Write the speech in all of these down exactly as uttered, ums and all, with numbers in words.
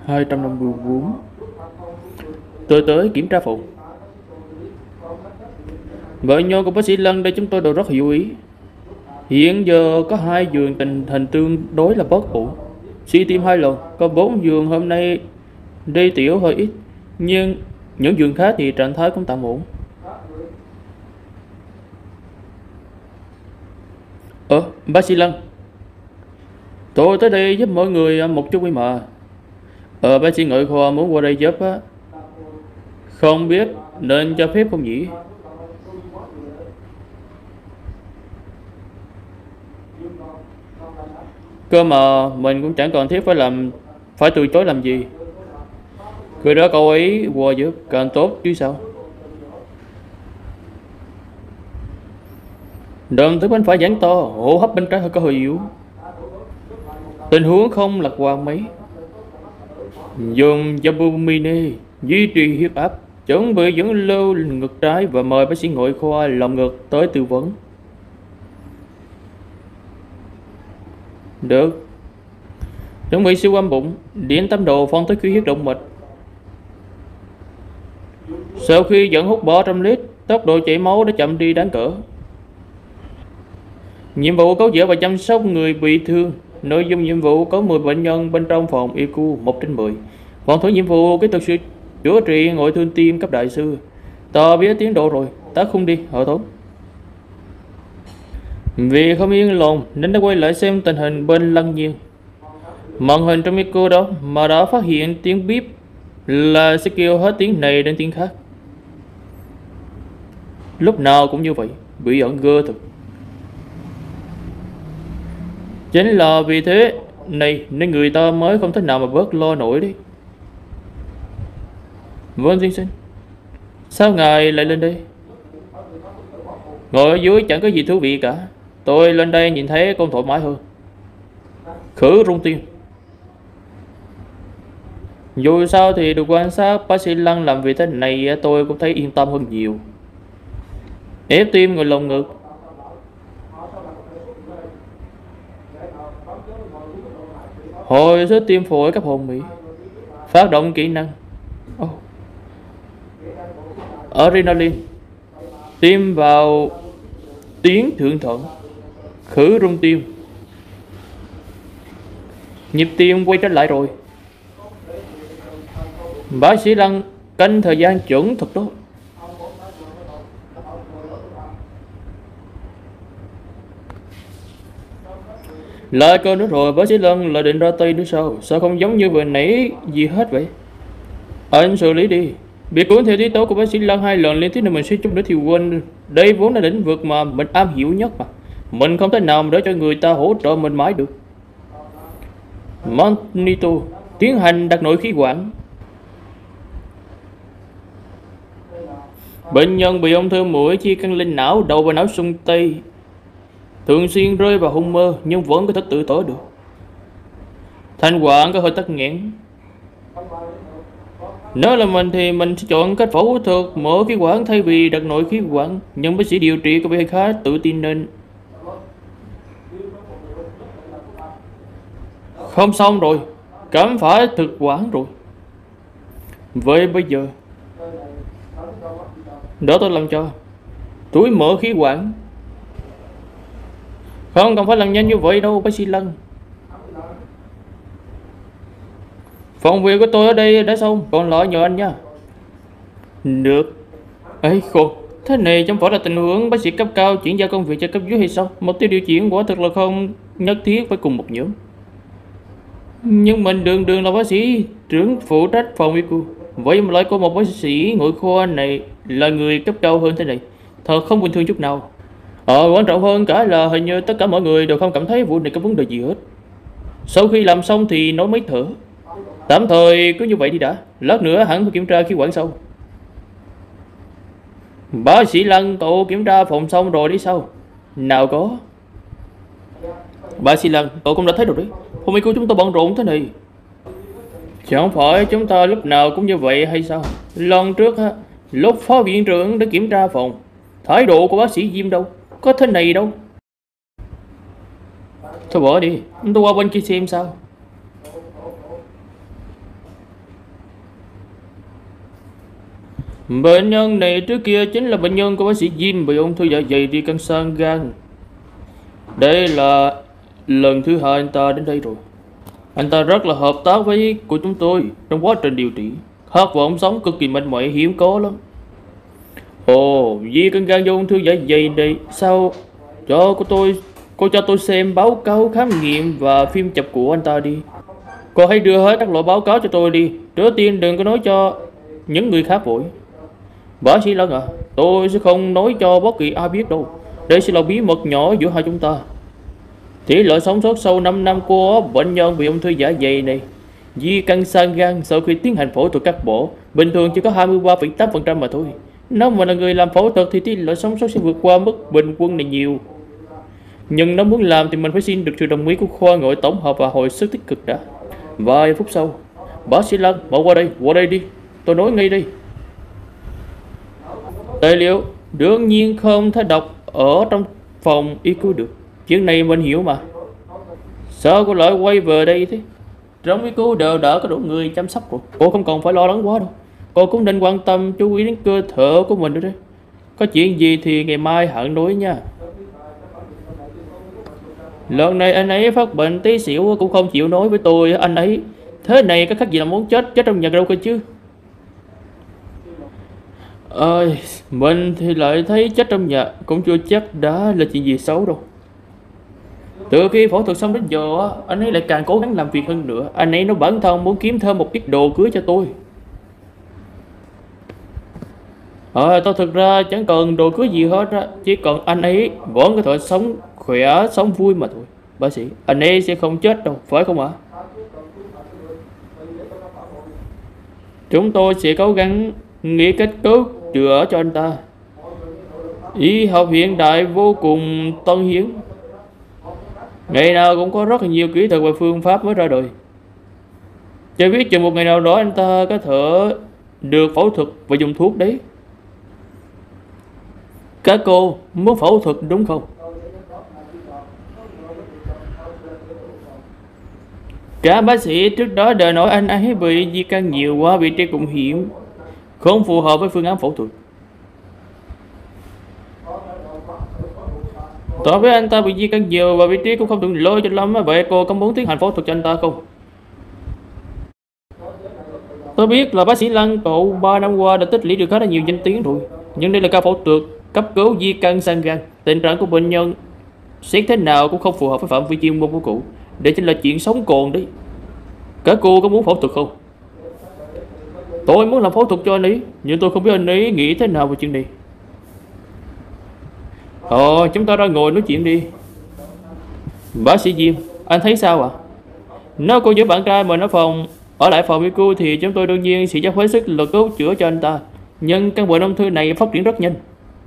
hai trăm năm mươi bốn. Tôi tới kiểm tra phòng. Bệnh nhân của bác sĩ Lân đây chúng tôi đều rất lưu ý. Hiện giờ có hai giường tình hình tương đối là bất ổn. Suy tim hai lần, có bốn giường hôm nay đi tiểu hơi ít, nhưng những giường khác thì trạng thái cũng tạm ổn. Ờ, bác sĩ Lân, tôi tới đây giúp mọi người một chút mà. Ờ, bác sĩ nội khoa muốn qua đây giúp á. Không biết nên cho phép không nhỉ? Cơ mà mình cũng chẳng cần thiết phải làm phải từ chối làm gì. Người đó cậu ấy qua giúp càng tốt chứ sao. Đờm thứ bên phải giãn to, hô hấp bên trái hơi có hơi yếu. Tình huống không lạc quan mấy. Dùng Dopamine duy trì huyết áp, chuẩn bị dẫn lưu ngực trái và mời bác sĩ nội khoa lòng ngực tới tư vấn. Được. Chuẩn bị siêu âm bụng, điện tâm đồ phân tích khí huyết động mạch. Sau khi dẫn hút bỏ trăm lít, tốc độ chảy máu đã chậm đi đáng kể. Nhiệm vụ cứu chữa và chăm sóc người bị thương. Nội dung nhiệm vụ có mười bệnh nhân bên trong phòng i kiu một trên mười. Hoàn thành nhiệm vụ kỹ thuật sự chữa trị ngoại thương tim cấp đại sư. Ta biết tiến độ rồi, ta không đi, họ tốt. Vì không yên lòng nên đã quay lại xem tình hình bên Lân Nhiên. Màn hình trong micro đó mà đã phát hiện tiếng bíp là sẽ kêu hết tiếng này đến tiếng khác. Lúc nào cũng như vậy, bị ẩn gơ thực. Chính là vì thế này nên người ta mới không thể nào mà bớt lo nổi đi. Vâng tiên sinh, sao ngài lại lên đây? Ngồi ở dưới chẳng có gì thú vị cả. Tôi lên đây nhìn thấy con thoải mái hơn. Khử rung tim. Dù sao thì được quan sát bác sĩ Lân làm việc thế này tôi cũng thấy yên tâm hơn nhiều. Ép tim ngồi lồng ngực. Hồi sức tim phổi cấp hồn mỹ. Phát động kỹ năng. Oh. Adrenaline. Tim vào tiếng thượng thuận. Khử rung tim. Nhịp tim quay trở lại rồi. Bác sĩ Lân canh thời gian chuẩn thật tốt. Lại câu nữa rồi, bác sĩ Lân lại định ra tay nữa sao? Sao không giống như vừa nãy gì hết vậy? Anh xử lý đi. Việc cuốn theo tiết tấu của bác sĩ Lân hai lần liên tiếp nên mình suy chút nữa thì quên. Đây vốn là lĩnh vực mà mình am hiểu nhất mà. Mình không thể nào mà để cho người ta hỗ trợ mình mãi được. Monito tiến hành đặt nội khí quản. Bệnh nhân bị ung thư mũi chia căn lên não, đầu và não sung tây, thường xuyên rơi vào hôn mơ nhưng vẫn có thể tự tối được. Thanh quản có hơi tắc nghẽn. Nếu là mình thì mình sẽ chọn cách phẫu thuật mở khí quản thay vì đặt nội khí quản, nhưng bác sĩ điều trị có vẻ khá tự tin nên không xong rồi, cảm phải thực quản rồi. Vậy bây giờ đỡ tôi làm cho túi mở khí quản. Không cần phải làm nhanh như vậy đâu bác sĩ Lân. Phòng việc của tôi ở đây đã xong, còn lại nhờ anh nha. Được. Ấy khổ, thế này chẳng phải là tình huống bác sĩ cấp cao chuyển giao công việc cho cấp dưới hay sao? Một tiêu điều chuyển quả thực là không nhất thiết phải cùng một nhóm. Nhưng mình đường đường là bác sĩ trưởng phụ trách phòng i kiu, vậy mà lại có một bác sĩ nội khoa này là người cấp cao hơn thế này, thật không bình thường chút nào. Ờ, quan trọng hơn cả là hình như tất cả mọi người đều không cảm thấy vụ này có vấn đề gì hết. Sau khi làm xong thì nói mấy thở. Tạm thời cứ như vậy đi đã, lát nữa hẳn phải kiểm tra khí quản sau. Bác sĩ Lân, cậu kiểm tra phòng xong rồi đi sao? Nào có. Bác sĩ Lân, cậu cũng đã thấy rồi đấy, hôm nay của chúng ta bận rộn thế này. Chẳng phải chúng ta lúc nào cũng như vậy hay sao? Lần trước á, lúc phó viện trưởng đã kiểm tra phòng, thái độ của bác sĩ Diêm đâu có thế này đâu. Thôi bỏ đi, tôi qua bên kia xem sao. Bệnh nhân này trước kia chính là bệnh nhân của bác sĩ Jim bị ung thư dạ dày đi căn sang gan. Đây là lần thứ hai anh ta đến đây rồi. Anh ta rất là hợp tác với của chúng tôi trong quá trình điều trị. Khát vọng sống cực kỳ mạnh mẽ hiếm có lắm. Ồ, di căn gan do ung thư dạ dày đây. Sao cho cô tôi cô cho tôi xem báo cáo khám nghiệm và phim chụp của anh ta đi. Cô hãy đưa hết các loại báo cáo cho tôi đi. Trước tiên đừng có nói cho những người khác vội. Bác sĩ Lân à, tôi sẽ không nói cho bất kỳ ai biết đâu. Đây sẽ là bí mật nhỏ giữa hai chúng ta. Tỷ lệ sống sót sau năm năm của bệnh nhân bị ung thư dạ dày này di căn sang gan sau khi tiến hành phẫu thuật cắt bỏ bình thường chỉ có hai mươi ba phẩy tám phần trăm mà thôi. Nếu mà là người làm phẫu thuật thì tỷ lệ sống sót sẽ vượt qua mức bình quân này nhiều. Nhưng nếu muốn làm thì mình phải xin được sự đồng ý của khoa ngoại tổng hợp và hồi sức tích cực đã. Vài phút sau, bác sĩ Lân, mau qua đây, qua đây đi, tôi nói ngay đây. Tài liệu đương nhiên không thể đọc ở trong phòng y cứu được. Chuyện này mình hiểu mà. Sao cô lại quay về đây thế? Trong y cứu đều đã có đủ người chăm sóc rồi. Cô không còn phải lo lắng quá đâu. Cô cũng nên quan tâm chú ý đến cơ thể của mình nữa đấy. Có chuyện gì thì ngày mai hẳn nói nha. Lần này anh ấy phát bệnh tí xỉu cũng không chịu nói với tôi. Anh ấy thế này có khác gì là muốn chết chết trong nhà đâu cơ chứ. Ơi, mình thì lại thấy chết trong nhà cũng chưa chắc đã là chuyện gì xấu đâu. Từ khi phẫu thuật xong đến giờ, anh ấy lại càng cố gắng làm việc hơn nữa. Anh ấy nói bản thân muốn kiếm thêm một ít đồ cưới cho tôi. À, tôi thực ra chẳng cần đồ cưới gì hết á, chỉ cần anh ấy vẫn có thể sống khỏe, sống vui mà thôi. Bác sĩ, anh ấy sẽ không chết đâu, phải không ạ? Chúng tôi sẽ cố gắng nghĩ cách cứu chữa cho anh ta. Y học hiện đại vô cùng tân hiến. Ngày nào cũng có rất là nhiều kỹ thuật và phương pháp mới ra đời. Cho biết chừng một ngày nào đó anh ta có thể được phẫu thuật và dùng thuốc đấy. Các cô muốn phẫu thuật đúng không? Cả bác sĩ trước đó đều nói anh ấy bị di căn nhiều quá, vị trí cũng hiểm, không phù hợp với phương án phẫu thuật. Tôi biết anh ta bị di căn nhiều và vị trí cũng không thuận lợi cho lắm. Vậy cô có muốn tiến hành phẫu thuật cho anh ta không? Tôi biết là bác sĩ Lăng cậu ba năm qua đã tích lũy được khá là nhiều danh tiếng rồi. Nhưng đây là ca phẫu thuật cấp cứu di căn sang gan. Tình trạng của bệnh nhân xét thế nào cũng không phù hợp với phạm vi chuyên môn của cụ. Đây chính là chuyện sống còn đấy. Các cô có muốn phẫu thuật không? Tôi muốn làm phẫu thuật cho anh ấy, nhưng tôi không biết anh ấy nghĩ thế nào về chuyện này. Ờ, chúng ta ra ngồi nói chuyện đi. Bác sĩ Diêm, anh thấy sao ạ? À? Nếu cô giữ bạn trai mình ở phòng ở lại phòng với cô thì chúng tôi đương nhiên sẽ dốc hết sức lực cứu chữa cho anh ta. Nhưng căn bệnh ung thư này phát triển rất nhanh.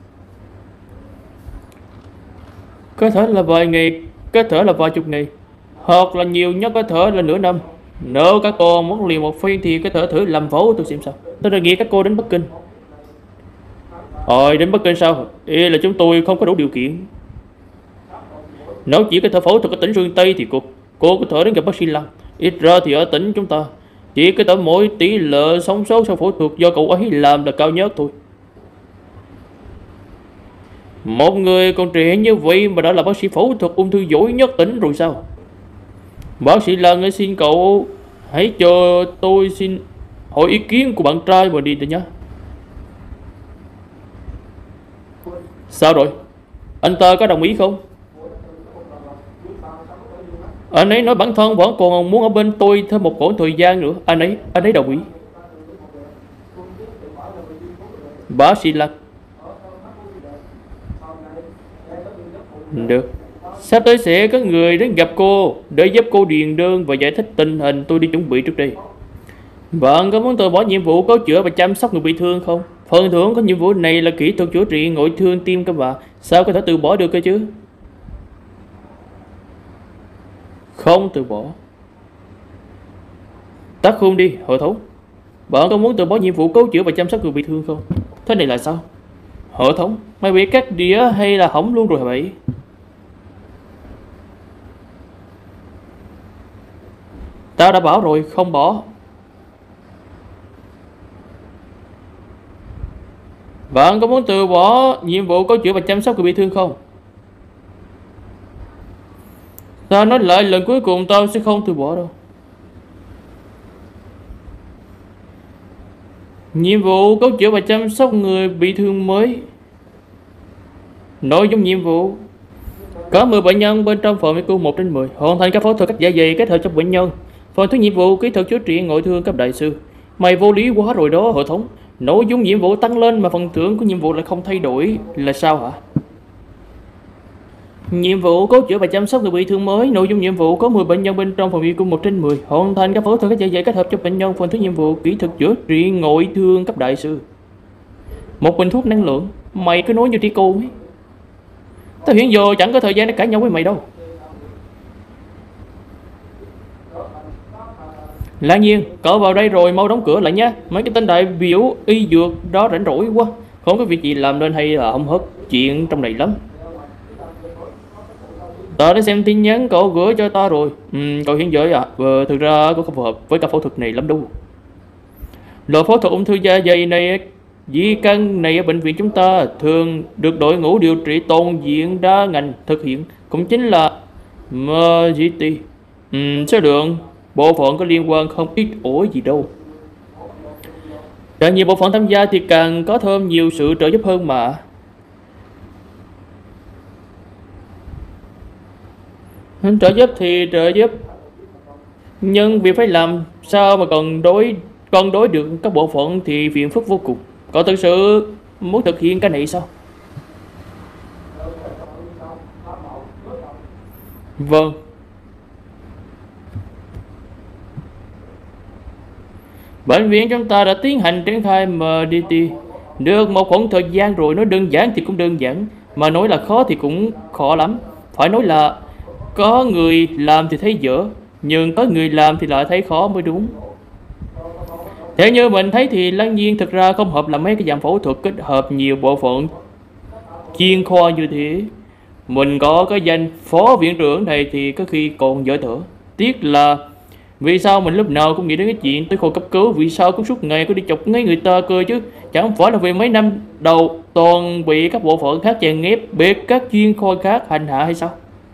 Có thể là vài ngày, có thể là vài chục ngày, hoặc là nhiều nhất có thể là nửa năm. Nếu các cô muốn liền một phiên thì có thể thử làm phẫu tôi xem sao. Tôi đề nghị các cô đến Bắc Kinh. Rồi đến Bắc Kinh sao? Ý là chúng tôi không có đủ điều kiện. Nếu chỉ có thể phẫu thuật ở tỉnh phương Tây thì cô cô có thể đến gặp bác sĩ Lăng. Ít ra thì ở tỉnh chúng ta chỉ có thể mỗi tỷ lệ sống sót sau phẫu thuật do cậu ấy làm là cao nhất thôi. Một người còn trẻ như vậy mà đã là bác sĩ phẫu thuật ung thư giỏi nhất tỉnh rồi sao? Bác sĩ Lăng xin cậu hãy cho tôi xin hỏi ý kiến của bạn trai mà đi được nhé. Sao rồi? Anh ta có đồng ý không? Anh ấy nói bản thân vẫn còn muốn ở bên tôi thêm một khoảng thời gian nữa. Anh ấy, anh ấy đồng ý. Bác sĩ Lăng. Được. Sắp tới sẽ có người đến gặp cô để giúp cô điền đơn và giải thích tình hình tôi đi chuẩn bị trước đây. Bạn có muốn tôi bỏ nhiệm vụ cứu chữa và chăm sóc người bị thương không? Phần thưởng của nhiệm vụ này là kỹ thuật chữa trị ngoại thương tim các bạn. Sao có thể từ bỏ được cơ chứ? Không từ bỏ. Tắt khung đi, hội thống. Bạn có muốn từ bỏ nhiệm vụ cứu chữa và chăm sóc người bị thương không? Thế này là sao? Hội thống, mày bị cắt đĩa hay là hỏng luôn rồi hả vậy? Tao đã bảo rồi, không bỏ. Bạn có muốn từ bỏ nhiệm vụ cứu chữa và chăm sóc người bị thương không? Ta nói lại lần cuối cùng, tao sẽ không từ bỏ đâu. Nhiệm vụ cứu chữa và chăm sóc người bị thương mới. Nội dung nhiệm vụ: có mười bệnh nhân bên trong phòng i kiu một trên mười, hoàn thành các phẫu thuật cắt dạ dày kết hợp cho bệnh nhân. Phần thứ nhiệm vụ: kỹ thuật chữa trị ngoại thương cấp đại sư. Mày vô lý quá rồi đó hệ thống. Nội dung nhiệm vụ tăng lên mà phần thưởng của nhiệm vụ lại không thay đổi là sao hả? Nhiệm vụ cứu chữa và chăm sóc người bị thương mới. Nội dung nhiệm vụ: có mười bệnh nhân bên trong phòng i kiu một trên mười, hoàn thành các phẫu thuật cắt dạ dày kết hợp cho bệnh nhân. Phần thứ nhiệm vụ: kỹ thuật chữa trị ngoại thương cấp đại sư. Một bình thuốc năng lượng. Mày cứ nói như tri cô ấy. Tao hiện giờ chẳng có thời gian để cãi nhau với mày đâu. Lạ nhiên, cậu vào đây rồi mau đóng cửa lại nhé. Mấy cái tên đại biểu y dược đó rảnh rỗi quá, không có việc gì làm nên hay là hông hớt chuyện trong này lắm. Tao đã xem tin nhắn cậu gửi cho ta rồi. Ừ, cậu hiện giờ à, ờ, thực ra cũng không phù hợp với cả phẫu thuật này lắm đâu. Loại phẫu thuật ung thư da dày này, di căn này ở bệnh viện chúng ta thường được đội ngũ điều trị toàn diện đa ngành thực hiện, cũng chính là em giê tê. Ừ, số lượng bộ phận có liên quan không ít ỏi gì đâu. Càng nhiều bộ phận tham gia thì càng có thêm nhiều sự trợ giúp hơn mà. Trợ giúp thì trợ giúp, nhưng việc phải làm sao mà còn đối còn đối được các bộ phận thì phiền phức vô cùng. Cậu thực sự muốn thực hiện cái này sao? Vâng. Bệnh viện chúng ta đã tiến hành triển khai em đê tê được một khoảng thời gian rồi. Nói đơn giản thì cũng đơn giản, mà nói là khó thì cũng khó lắm. Phải nói là có người làm thì thấy dở, nhưng có người làm thì lại thấy khó mới đúng. Theo như mình thấy thì Lăng Nhiên thực ra không hợp làm mấy cái dạng phẫu thuật kết hợp nhiều bộ phận chuyên khoa như thế. Mình có cái danh phó viện trưởng này thì có khi còn dở thở. Tiếc là vì sao mình lúc nào cũng nghĩ đến cái chuyện tới khoa cấp cứu, vì sao cũng suốt ngày có đi chọc ngay người ta cơ chứ. Chẳng phải là vì mấy năm đầu toàn bị các bộ phận khác chèn ép, biệt các chuyên khoa khác hành hạ hay sao?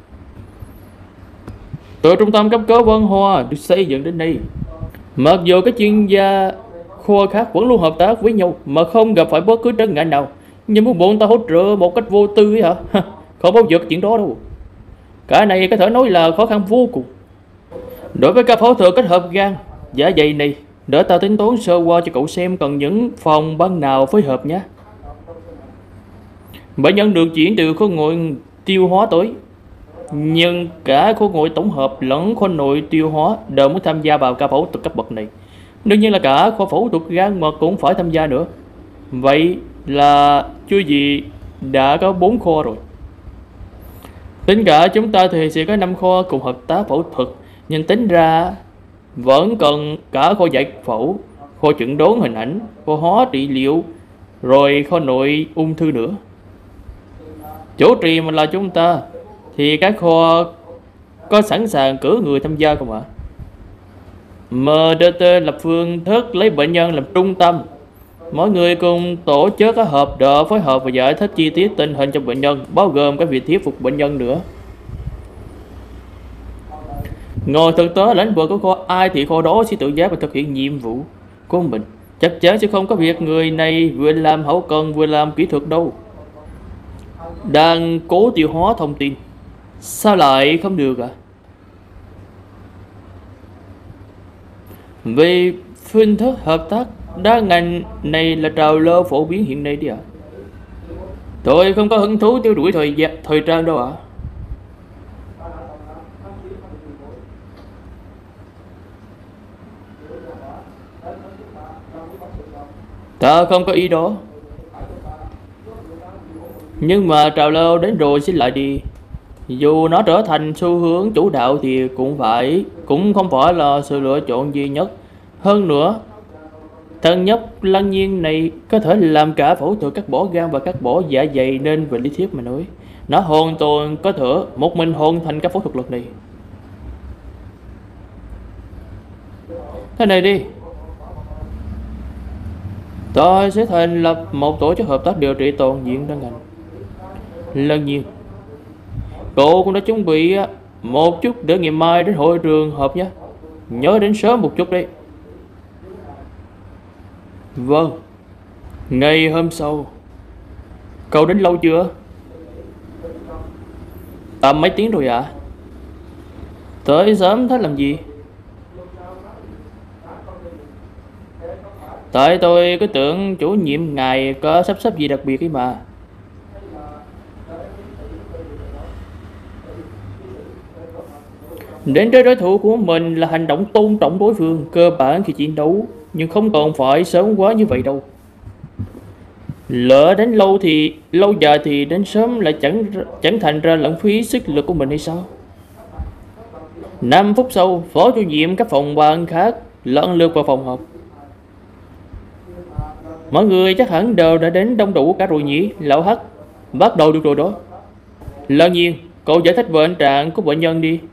Từ trung tâm cấp cứu Vân Hoa được xây dựng đến đây, mặc dù các chuyên gia khoa khác vẫn luôn hợp tác với nhau mà không gặp phải bất cứ trở ngại nào, nhưng muốn bọn ta hỗ trợ một cách vô tư ấy hả? Không bao giờ chuyện đó đâu. Cái này có thể nói là khó khăn vô cùng. Đối với ca phẫu thuật kết hợp gan dạ dày này, để ta tính toán sơ qua cho cậu xem cần những phòng ban nào phối hợp nhé. Bệnh nhân được chuyển từ khoa nội tiêu hóa tới, nhưng cả khoa ngoại tổng hợp lẫn khoa nội tiêu hóa đều muốn tham gia vào ca phẫu thuật cấp bậc này. Đương nhiên là cả khoa phẫu thuật gan mà cũng phải tham gia nữa. Vậy là chưa gì đã có bốn khoa rồi. Tính cả chúng ta thì sẽ có năm khoa cùng hợp tác phẫu thuật, nhưng tính ra vẫn cần cả khoa giải phẫu, khoa chẩn đoán hình ảnh, khoa hóa trị liệu, rồi khoa nội ung thư nữa. Chủ trì mà là chúng ta thì các khoa có sẵn sàng cử người tham gia không ạ? em đê tê lập phương thức lấy bệnh nhân làm trung tâm, mỗi người cùng tổ chức các hợp đỡ phối hợp và giải thích chi tiết tình hình cho bệnh nhân, bao gồm các việc thuyết phục bệnh nhân nữa. Ngồi thực tế lĩnh vực của khoa ai thì khoa đó sẽ tự giác và thực hiện nhiệm vụ của mình. Chắc chắn sẽ không có việc người này vừa làm hậu cần vừa làm kỹ thuật đâu. Đang cố tiêu hóa thông tin, sao lại không được ạ? À? Vì phương thức hợp tác đa ngành này là trào lưu phổ biến hiện nay đi ạ. À? Tôi không có hứng thú tiêu đuổi thời gian, thời trang đâu ạ. À? Ta không có ý đó. Nhưng mà trào lưu đến rồi xin lại đi. Dù nó trở thành xu hướng chủ đạo thì cũng phải cũng không phải là sự lựa chọn duy nhất. Hơn nữa, thằng nhóc Lăng Nhiên này có thể làm cả phẫu thuật cắt bỏ gan và cắt bỏ dạ dày, nên về lý thuyết mà nói, nó hoàn toàn có thể một mình hoàn thành các phẫu thuật lần này. Thế này đi, Tôi sẽ thành lập một tổ chức hợp tác điều trị toàn diện đa ngành. Lần nhiên, cậu cũng đã chuẩn bị một chút để ngày mai đến hội trường họp nhé. Nhớ đến sớm một chút đi. Vâng. Ngày hôm sau. Cậu đến lâu chưa? Tầm mấy tiếng rồi ạ? À? Tới sớm thế làm gì? Tại tôi cứ tưởng chủ nhiệm ngài có sắp xếp gì đặc biệt ấy mà. Đến với đối thủ của mình là hành động tôn trọng đối phương cơ bản khi chiến đấu, nhưng không còn phải sớm quá như vậy đâu. Lỡ đến lâu thì lâu dài thì đến sớm lại chẳng chẳng thành ra lãng phí sức lực của mình hay sao? Năm phút sau, phó chủ nhiệm các phòng ban khác lần lượt vào phòng họp. Mọi người chắc hẳn đều đã đến đông đủ cả rồi nhỉ? Lão Hắc, bắt đầu được rồi đó. Lần nhiên, cậu giải thích bệnh trạng của bệnh nhân đi.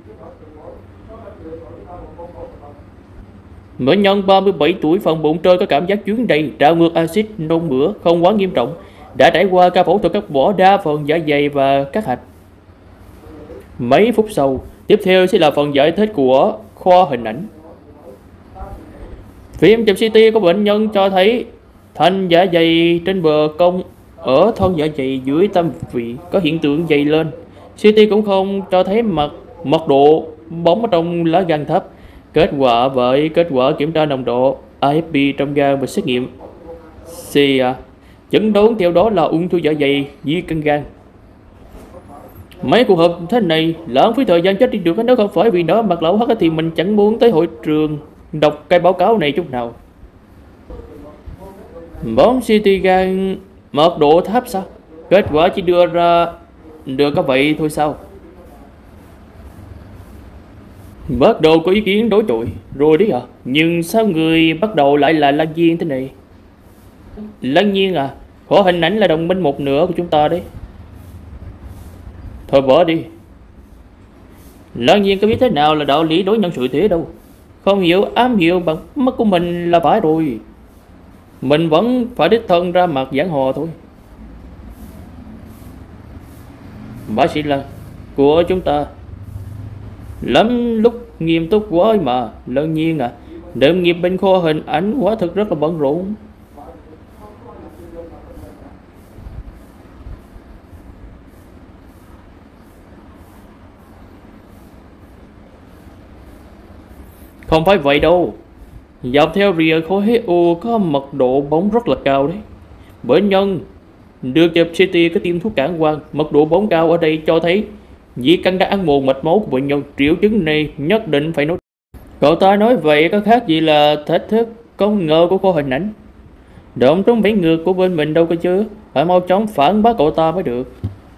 Bệnh nhân ba mươi bảy tuổi, phần bụng trôi, có cảm giác chuyến đầy, trào ngược axit, nôn mửa, không quá nghiêm trọng, đã trải qua ca phẫu thuật cắt bỏ đa phần dạ dày và các hạch. Mấy phút sau, tiếp theo sẽ là phần giải thích của khoa hình ảnh. Phim chụp xê tê của bệnh nhân cho thấy thành dạ dày trên bờ cong ở thân dạ dày dưới tâm vị có hiện tượng dày lên. xê tê cũng không cho thấy mật mật độ bóng ở trong lá gan thấp. Kết quả với kết quả kiểm tra nồng độ a ép pê trong gan và xét nghiệm xê a chẩn đoán theo đó là ung thư dạ dày di căn gan. Mấy cuộc họp thế này lãng phí thời gian chết đi được, nếu không phải vì nó mặt Lão Hắc thì mình chẳng muốn tới hội trường đọc cái báo cáo này chút nào. Bóng xê tê gan mật độ thấp sao? Kết quả chỉ đưa ra được có vậy thôi sao? Bắt đầu có ý kiến đối chọi rồi đấy à? Nhưng sao người bắt đầu lại là Lan Nhiên thế này? Lan Nhiên à, khổ hình ảnh là đồng minh một nửa của chúng ta đấy. Thôi bỏ đi. Lan Nhiên có biết thế nào là đạo lý đối nhân xử thế đâu. Không hiểu ám hiểu bằng mắt của mình là phải rồi. Mình vẫn phải đích thân ra mặt giảng hòa thôi. Bác sĩ Lan của chúng ta lắm lúc nghiêm túc quá mà. Lan Nhiên à, đệm nghiệp bên khoa hình ảnh quá thực rất là bận rộn. Không phải vậy đâu. Dọc theo rìa khối u có mật độ bóng rất là cao đấy. Bệnh nhân được chụp xê tê có tiêm thuốc cản quang, mật độ bóng cao ở đây cho thấy di căn đã ăn mòn mạch máu của bệnh nhân. Triệu chứng này nhất định phải nói. Cậu ta nói vậy có khác gì là thách thức công ngờ của khoa hình ảnh. Động trúng bẫy ngược của bên mình đâu cơ chứ. Phải mau chóng phản bác cậu ta mới được.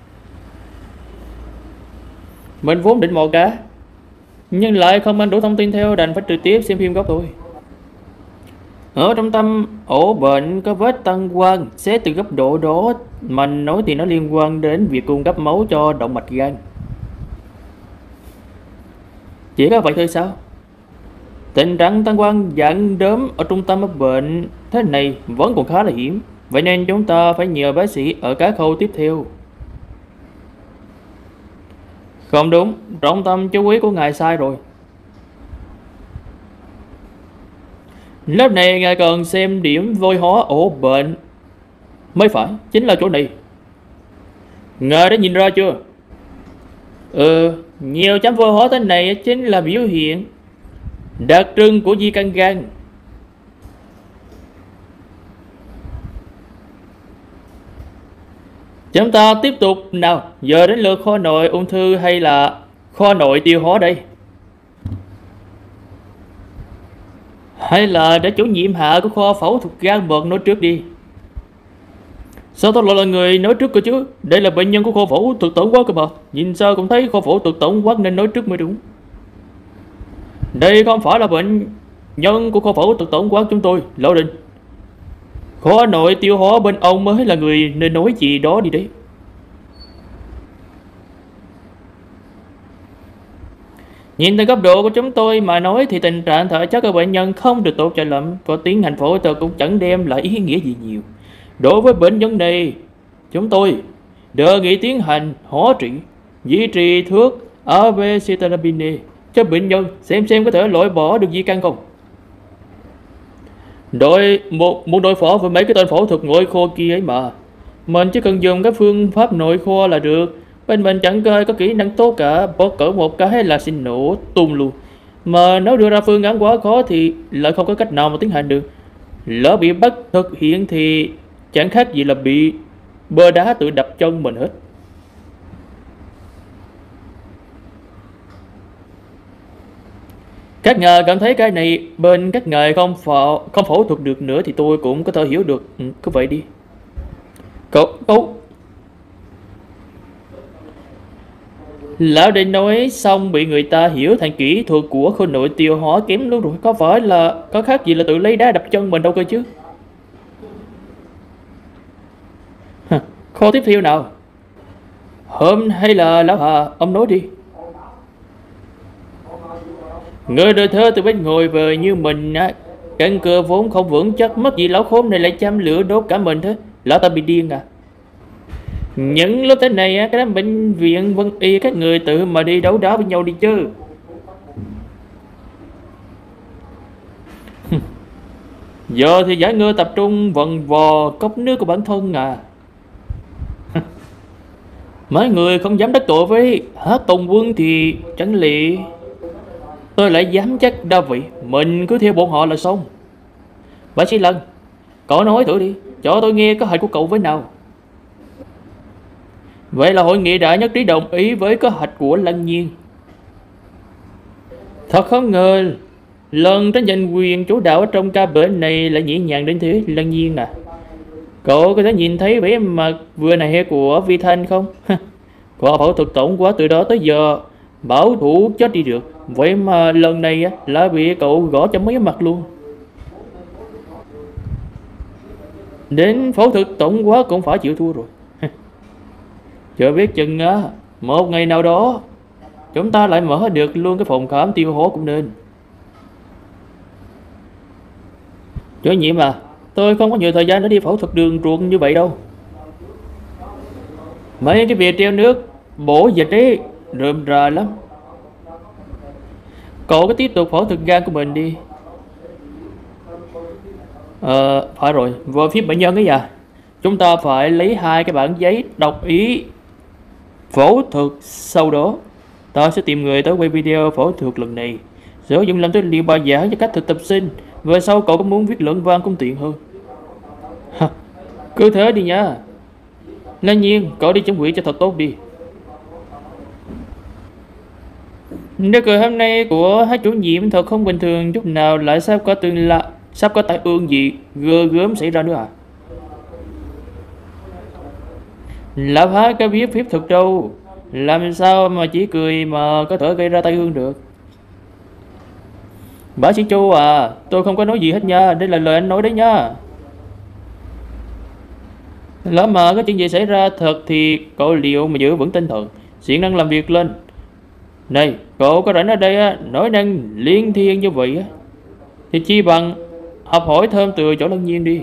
Mình vốn định mò cá, nhưng lại không ăn đủ thông tin theo, đành phải trực tiếp xem phim gốc thôi. Ở trong tâm ổ bệnh có vết tăng quang, xét từ góc độ đó mà nói thì nó liên quan đến việc cung cấp máu cho động mạch gan. Chỉ có vậy thôi sao? Tình trạng tăng quang dạng đốm ở trung tâm bệnh thế này vẫn còn khá là hiếm. Vậy nên chúng ta phải nhờ bác sĩ ở các khâu tiếp theo. Không đúng, trọng tâm chú ý của ngài sai rồi. Lớp này ngài cần xem điểm vôi hóa ổ bệnh mới phải, chính là chỗ này. Ngài đã nhìn ra chưa? Ừ, nhiều chấm vôi hóa thế này chính là biểu hiện đặc trưng của di căn gan. Chúng ta tiếp tục nào. Giờ đến lượt khoa nội ung thư hay là khoa nội tiêu hóa đây? Hay là để chủ nhiệm hạ của khoa phẫu thuật gan mật nói trước đi. Sao tôi lại là người nói trước cơ chứ? Đây là bệnh nhân của khoa phẫu thuật tổng quát cơ mà. Nhìn sao cũng thấy khoa phẫu thuật tổng quát nên nói trước mới đúng. Đây không phải là bệnh nhân của khoa phẫu thuật tổng quát chúng tôi, Lão Đình. Khoa nội tiêu hóa bên ông mới là người nên nói gì đó đi đấy. Nhìn từ góc độ của chúng tôi mà nói thì tình trạng thể chất của bệnh nhân không được tốt cho lắm. Có tiến hành phẫu thuật cũng chẳng đem lại ý nghĩa gì nhiều. Đối với bệnh nhân này, chúng tôi đề nghị tiến hành hóa trị, duy trì thuốc Avecitabine cho bệnh nhân, xem xem có thể loại bỏ được di căn không. Đội một một đội phẫu với mấy cái tên phẫu thuật nội khoa kia ấy mà, mình chỉ cần dùng cái phương pháp nội khoa là được. Bên mình chẳng có ai có kỹ năng tốt cả, bỏ cỡ một cái là xin nổ tung luôn. Mà nếu đưa ra phương án quá khó thì lại không có cách nào mà tiến hành được. Lỡ bị bắt thực hiện thì chẳng khác gì là bị bơ đá tự đập chân mình hết. Các ngài cảm thấy cái này bên các ngài không phẫu không phẫu thuật được nữa thì tôi cũng có thể hiểu được. Ừ, cứ vậy đi. Cậu cậu Lão định nói xong bị người ta hiểu thành kỹ thuật của khối nội tiêu hóa kém luôn rồi. Có phải là có khác gì là tự lấy đá đập chân mình đâu cơ chứ. Khó tiếp theo nào. Hôm hay là lão Hà, ông nói đi. Người đời thơ từ bên ngồi về như mình á, căn cơ vốn không vững chắc, mất gì lão khốn này lại chăm lửa đốt cả mình thế. Lão ta bị điên à? Những lúc thế này á, cái đám bệnh viện Vân Y các người tự mà đi đấu đá với nhau đi chứ. Giờ thì giải ngơ tập trung vần vò cốc nước của bản thân à. Mấy người không dám đắc tội với Hát Tùng Quân thì chẳng lẽ tôi lại dám chắc đa vị mình cứ theo bọn họ là xong. Bác sĩ Lân, cậu nói thử đi, cho tôi nghe kế hoạch của cậu với nào. Vậy là hội nghị đã nhất trí đồng ý với kế hoạch của Lân Nhiên. Thật không ngờ lần tranh giành quyền chủ đạo ở trong ca bệnh này lại nhẹ nhàng đến thế. Lân Nhiên à, cậu có thể nhìn thấy vẻ mặt vừa này của Vi Thanh không? Quả phẫu thuật tổng quá từ đó tới giờ bảo thủ chết đi được. Vậy mà lần này lại bị cậu gõ cho mấy mặt luôn. Đến phẫu thuật tổng quá cũng phải chịu thua rồi. Chưa biết chừng á, một ngày nào đó chúng ta lại mở được luôn cái phòng khám tiêu hóa cũng nên. Chủ nhiệm à, tôi không có nhiều thời gian để đi phẫu thuật đường ruột như vậy đâu. Mấy cái việc treo nước bổ dịch ấy rườm rà lắm. Cậu cứ tiếp tục phẫu thuật gan của mình đi. Ờ, phải rồi, về phía bệnh nhân ấy à, chúng ta phải lấy hai cái bản giấy đọc ý phẫu thuật. Sau đó ta sẽ tìm người tới quay video phẫu thuật lần này, sử dụng làm tư liệu bài giảng cho các thực tập sinh. Về sau cậu có muốn viết luận văn cũng tiện hơn. Ha, cứ thế đi nha. Lân Nhiên, cậu đi chuẩn bị cho thật tốt đi. Nếu cười hôm nay của hai chủ nhiệm thật không bình thường chút nào, lại sắp có tương lạ, sắp có tai ương gì gơ gớm xảy ra nữa à? Lão Há có biết phép thuật đâu, làm sao mà chỉ cười mà có thể gây ra tai ương được. Bác sĩ Chu à, tôi không có nói gì hết nha, đây là lời anh nói đấy nha. Lỡ mà có chuyện gì xảy ra thật thì cậu liệu mà giữ vững tinh thần, siêng năng làm việc lên. Này, cậu có rảnh ở đây á, nói năng liên thiên như vậy á, thì chi bằng học hỏi thêm từ chỗ Lân Nhiên đi.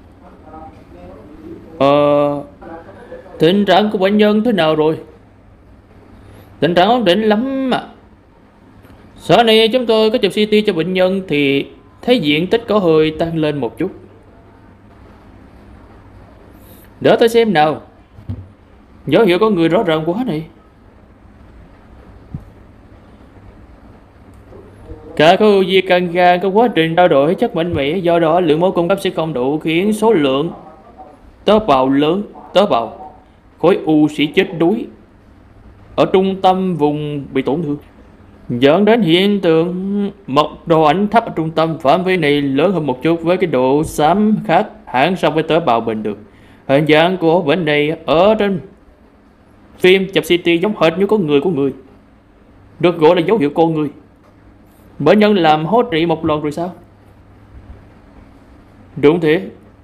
Ờ, tình trạng của bệnh nhân thế nào rồi? Tình trạng ổn định lắm mà. Sáng nay chúng tôi có chụp xê tê cho bệnh nhân thì thấy diện tích có hơi tăng lên một chút. Đỡ tôi xem nào. Dấu hiệu có người rõ ràng quá này. Cả khối u di căn gan có quá trình trao đổi chất mạnh mẽ, do đó lượng máu cung cấp sẽ không đủ, khiến số lượng tế bào lớn, tế bào khối u sẽ chết đuối ở trung tâm vùng bị tổn thương, dẫn đến hiện tượng mật độ ảnh thấp ở trung tâm. Phạm vi này lớn hơn một chút với cái độ xám khác hẳn so với tế bào bình thường. Hình dạng của bệnh này ở trên phim chụp xê tê giống hệt như con người của người, được gọi là dấu hiệu con người. Bệnh nhân làm hốt trị một lần rồi sao? Đúng thế.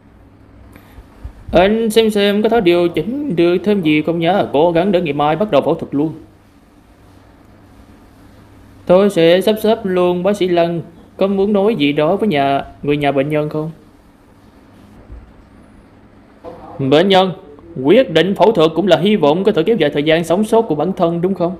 Anh xem xem có thể điều chỉnh được thêm gì không nhá. Cố gắng để ngày mai bắt đầu phẫu thuật luôn. Tôi sẽ sắp xếp luôn bác sĩ Lân. Có muốn nói gì đó với nhà người nhà bệnh nhân không? Bệnh nhân, quyết định phẫu thuật cũng là hy vọng có thể kéo dài thời gian sống sót của bản thân đúng không?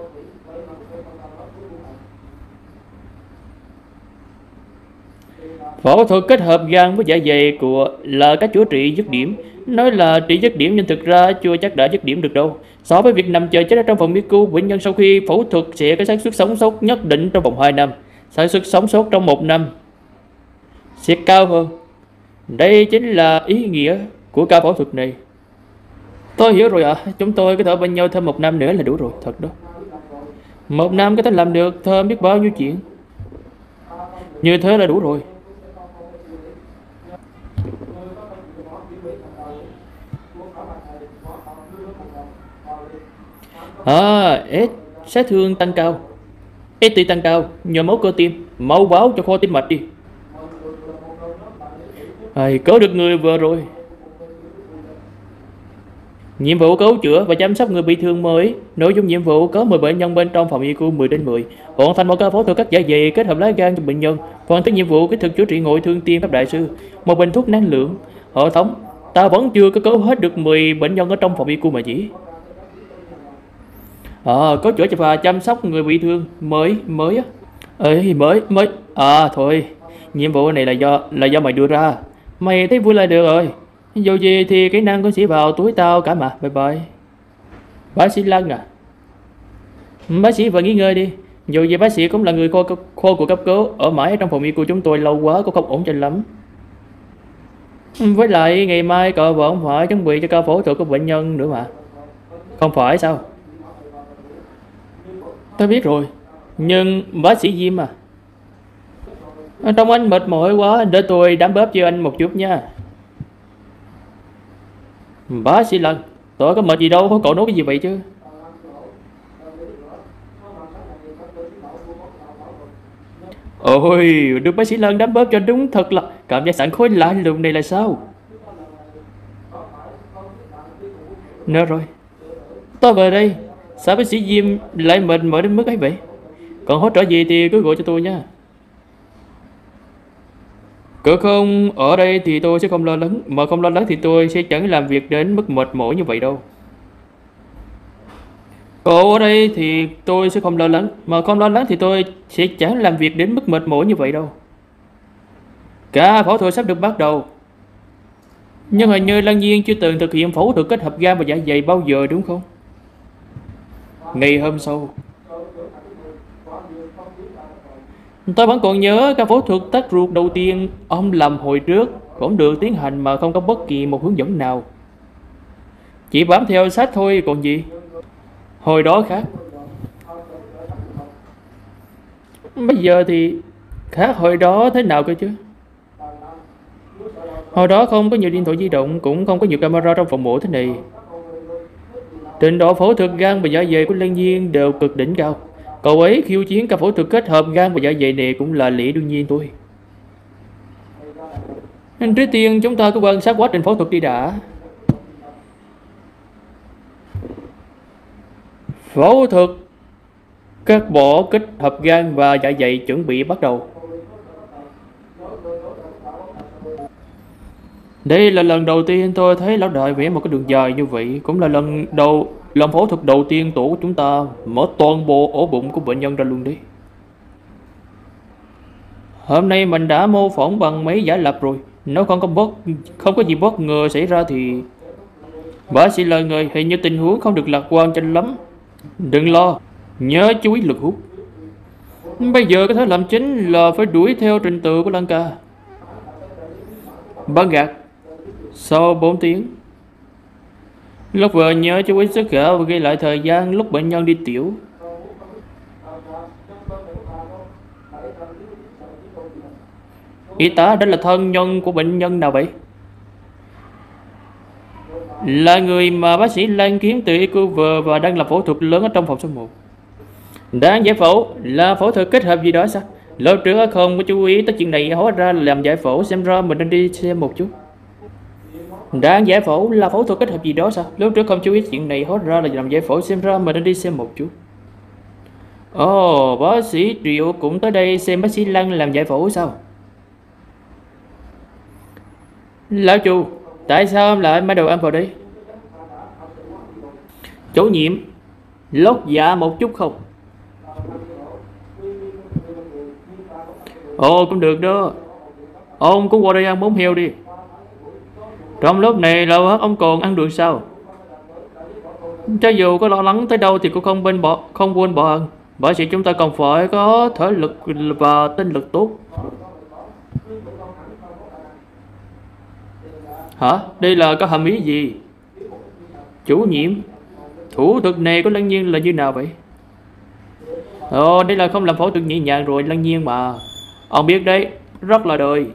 Phẫu thuật kết hợp gan với dạ dày của là cách chữa trị dứt điểm. Nói là trị dứt điểm nhưng thực ra chưa chắc đã dứt điểm được đâu. So với việc nằm chờ chết ở trong phòng i xi iu, bệnh nhân sau khi phẫu thuật sẽ có xác suất sống sót nhất định trong vòng hai năm. Xác suất sống sót trong một năm sẽ cao hơn. Đây chính là ý nghĩa của ca phẫu thuật này. Tôi hiểu rồi ạ, à. Chúng tôi có thể bên nhau thêm một năm nữa là đủ rồi, thật đó. Một năm có thể làm được thêm biết bao nhiêu chuyện. Như thế là đủ rồi. À, S sát thương tăng cao, ét tê tăng cao, nhồi máu cơ tim, mau báo cho kho tim mạch đi. À, có được người vừa rồi. Nhiệm vụ cứu chữa và chăm sóc người bị thương mới. Nội dung nhiệm vụ có mười bệnh nhân bên trong phòng i xi iu mười trên mười. Hoàn thành một ca phẫu thuật cắt dạ dày kết hợp lá gan cho bệnh nhân. Hoàn thành nhiệm vụ kỹ thuật chữa trị ngoại thương tim cấp đại sư. Một bình thuốc năng lượng. Hệ thống, ta vẫn chưa có cứu hết được mười bệnh nhân ở trong phòng i xi iu mà chỉ. À, có chữa và chăm sóc người bị thương mới mới á. Ê, mới mới à thôi, nhiệm vụ này là do là do mày đưa ra. Mày thấy vui là được rồi. Dù gì thì kỹ năng cũng sẽ vào túi tao cả mà. Bye bye. Bác sĩ Lân à? Bác sĩ vừa nghỉ ngơi đi. Dù gì bác sĩ cũng là người kho, kho của cấp cứu. Ở mãi trong phòng y của chúng tôi lâu quá cũng không ổn cho lắm. Với lại ngày mai cậu vẫn phải chuẩn bị cho ca phẫu thuật của bệnh nhân nữa mà. Không phải sao? Tôi biết rồi. Nhưng bác sĩ Diêm à, trong anh mệt mỏi quá, để tôi đám bóp cho anh một chút nha. Bác sĩ Lân, tôi có mệt gì đâu, cậu nói cái gì vậy chứ? Ôi, được bác sĩ Lân đám bóp cho đúng thật là cảm giác sảng khoái lạ lùng này là sao? Nè rồi, tôi về đây. Sao bác sĩ Diêm lại mệt mỏi đến mức ấy vậy? Còn hỗ trợ gì thì cứ gọi cho tôi nha. Cỡ không ở đây thì tôi sẽ không lo lắng. Mà không lo lắng thì tôi sẽ chẳng làm việc đến mức mệt mỏi như vậy đâu. Cậu ở đây thì tôi sẽ không lo lắng. Mà không lo lắng thì tôi sẽ chẳng làm việc đến mức mệt mỏi như vậy đâu. Cả phẫu thuật sắp được bắt đầu. Nhưng hình như Lăng Nhiên chưa từng thực hiện phẫu thuật kết hợp gan và dạ dày bao giờ đúng không? Ngày hôm sau, tôi vẫn còn nhớ ca phẫu thuật tách ruột đầu tiên ông làm hồi trước cũng được tiến hành mà không có bất kỳ một hướng dẫn nào. Chỉ bám theo sách thôi còn gì. Hồi đó khác. Bây giờ thì khác hồi đó thế nào cơ chứ? Hồi đó không có nhiều điện thoại di động, cũng không có nhiều camera trong phòng mổ thế này. Trình độ phẫu thuật gan và dạ dày của Lăng Nhiên đều cực đỉnh cao. Cậu ấy khiêu chiến ca phẫu thuật kết hợp gan và dạ dày này cũng là lẽ đương nhiên thôi. Nên trước tiên chúng ta cứ quan sát quá trình phẫu thuật đi đã. Phẫu thuật cắt bỏ kết hợp gan và dạ dày chuẩn bị bắt đầu. Đây là lần đầu tiên tôi thấy lão đại vẽ một cái đường dài như vậy. Cũng là lần đầu làm phẫu thuật đầu tiên tổ của chúng ta mở toàn bộ ổ bụng của bệnh nhân ra luôn đấy. Hôm nay mình đã mô phỏng bằng máy giả lập rồi. Nếu không có bất không có gì bất ngờ xảy ra thì bác sĩ lời người hình như tình huống không được lạc quan cho lắm. Đừng lo, nhớ chú ý lực hút. Bây giờ có thể làm chính là phải đuổi theo trình tự của Lăng ca. Băng gạt. Sau bốn tiếng. Lúc về nhớ chú ý sức khỏe và ghi lại thời gian lúc bệnh nhân đi tiểu. Y tá đó là thân nhân của bệnh nhân nào vậy? Là người mà bác sĩ Lan kiếm từ y cứu vừa và đang làm phẫu thuật lớn ở trong phòng số một. Đang giải phẫu là phẫu thuật kết hợp gì đó sao? Lâu trước không có chú ý tới chuyện này, hóa ra là làm giải phẫu, xem ra mình nên đi xem một chút. Đang giải phẫu là phẫu thuật kết hợp gì đó sao? Lúc trước không chú ý chuyện này, hóa ra là làm giải phẫu, xem ra mình nên đi xem một chút. Ồ, bác sĩ Triệu cũng tới đây xem bác sĩ Lăng làm giải phẫu sao? Lão chủ, tại sao em lại mang đồ ăn vào đây? Chủ nhiệm, lót dạ một chút không? Ồ, cũng được đó. Ông cũng qua đây ăn món heo đi. Trong lớp này lâu hết ông còn ăn được sao? Cho dù có lo lắng tới đâu thì cũng không bên bỏ không quên bỏ ăn. Bởi vì chúng ta còn phải có thể lực và tinh lực tốt. Hả? Đây là có hàm ý gì? Chủ nhiệm, thủ thuật này của Lăng Nhiên là như nào vậy? Ồ, đây là không làm phẫu thuật nhẹ nhàng rồi Lăng Nhiên mà. Ông biết đấy, rất là đời.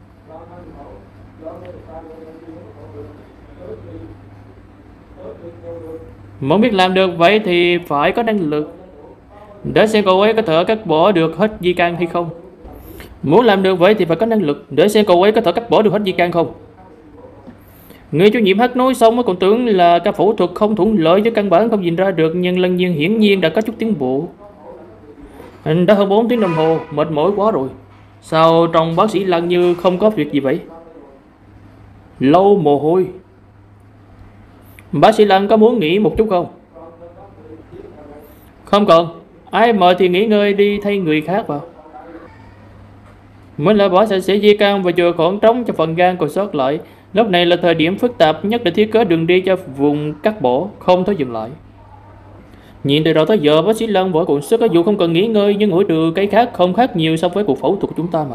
Muốn biết làm được vậy thì phải có năng lực. Để xem cậu ấy có thể cắt bỏ được hết di căn hay không. Muốn làm được vậy thì phải có năng lực. Để xem cậu ấy có thể cắt bỏ được hết di căn không. Người chủ nhiệm hát nói xong còn tưởng là ca phẫu thuật không thuận lợi với căn bản không nhìn ra được, nhưng Lăng Nhiên hiển nhiên đã có chút tiến bộ. Đã hơn bốn tiếng đồng hồ, mệt mỏi quá rồi. Sao trong bác sĩ Lăng như không có việc gì vậy? Lâu mồ hôi. Bác sĩ Lăng có muốn nghỉ một chút không? Không cần. Ai mời thì nghỉ ngơi đi, thay người khác vào. Mới là bỏ sạch sẽ di căn và chừa khoảng trống cho phần gan còn sót lại. Lúc này là thời điểm phức tạp nhất để thiết kế đường đi cho vùng cắt bỏ, không thể dừng lại. Nhìn từ đầu tới giờ bác sĩ Lăng vẫn còn sức, dù không cần nghỉ ngơi, nhưng mỗi trừ cái khác không khác nhiều so với cuộc phẫu thuật của chúng ta mà.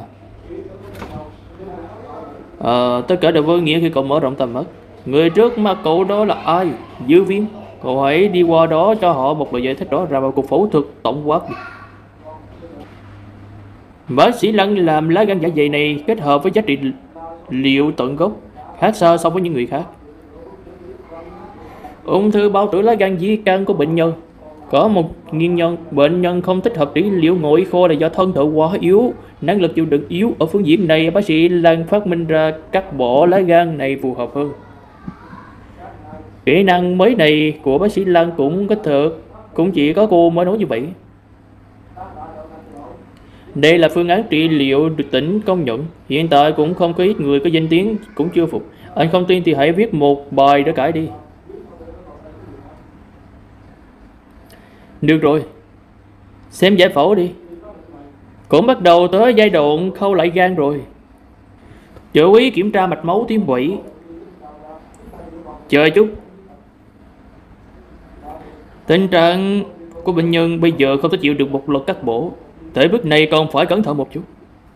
À, tất cả đều vô nghĩa khi cậu mở rộng tầm mắt. Người trước mà cậu đó là ai? Dư Viêm. Cậu hãy đi qua đó cho họ một lời giải thích rõ ràng vào cuộc phẫu thuật tổng quát đi. Bác sĩ Lăng làm lá gan dạ dày này kết hợp với giá trị liệu tận gốc, khác xa so với những người khác. Ung thư bao tử lá gan di căn của bệnh nhân có một nguyên nhân. Bệnh nhân không thích hợp trị liệu ngồi khô là do thân thể quá yếu, năng lực chịu đựng yếu. Ở phương diện này, bác sĩ Lăng phát minh ra cắt bỏ lá gan này phù hợp hơn. Kỹ năng mới này của bác sĩ Lăng cũng có thể cũng chỉ có cô mới nói như vậy. Đây là phương án trị liệu được tỉnh công nhận. Hiện tại cũng không có ít người có danh tiếng cũng chưa phục. Anh không tin thì hãy viết một bài để cãi đi. Được rồi, xem giải phẫu đi. Cũng bắt đầu tới giai đoạn khâu lại gan rồi. Chú ý kiểm tra mạch máu tuyến tụy. Chờ chút. Tình trạng của bệnh nhân bây giờ không thể chịu được một lần cắt bổ. Tới bước này còn phải cẩn thận một chút.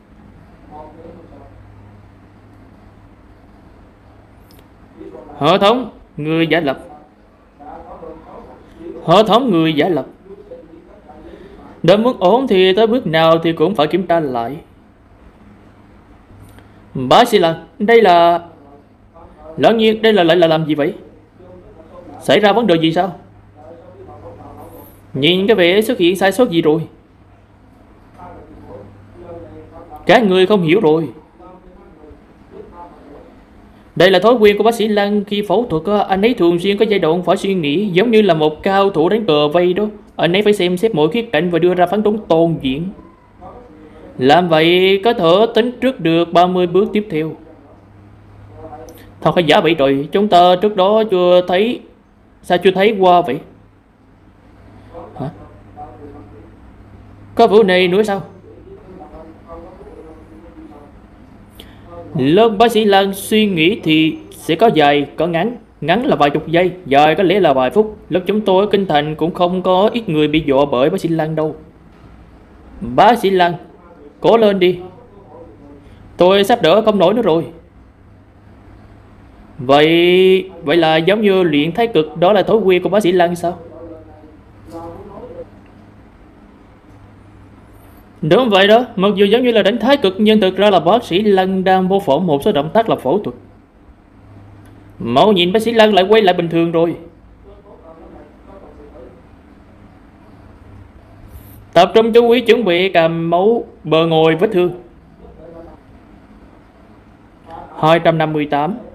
Hệ thống người giả lập. Hệ thống người giả lập. Để muốn ổn thì tới bước nào thì cũng phải kiểm tra lại. Bác sĩ Lăng, đây là... Lỡ nhiên đây là lại là làm gì vậy? Xảy ra vấn đề gì sao? Nhìn cái vẻ xuất hiện sai sót gì rồi? Các người không hiểu rồi. Đây là thói quen của bác sĩ Lăng. Khi phẫu thuật, anh ấy thường xuyên có giai đoạn phải suy nghĩ, giống như là một cao thủ đánh cờ vây đó. Anh ấy phải xem xét mọi khía cạnh và đưa ra phán đoán toàn diện. Làm vậy có thể tính trước được ba mươi bước tiếp theo. Thật hay giả vậy rồi? Chúng ta trước đó chưa thấy. Sao chưa thấy qua vậy? Hả? Có vụ này nữa sao? Lớp bác sĩ Lăng suy nghĩ thì sẽ có dài, có ngắn. Ngắn là vài chục giây, dài có lẽ là vài phút. Lớp chúng tôi ở Kinh Thành cũng không có ít người bị dọa bởi bác sĩ Lăng đâu. Bác sĩ Lăng, cố lên đi. Tôi sắp đỡ không nổi nữa rồi. Vậy Vậy là giống như luyện thái cực, đó là thói quen của bác sĩ Lăng sao? Đúng vậy đó, mặc dù giống như là đánh thái cực, nhưng thực ra là bác sĩ Lăng đang mô phỏng một số động tác là phẫu thuật. Mau nhìn, bác sĩ Lăng lại quay lại bình thường rồi. Tập trung chú ý chuẩn bị cầm máu bờ ngồi vết thương. Hai trăm năm mươi tám.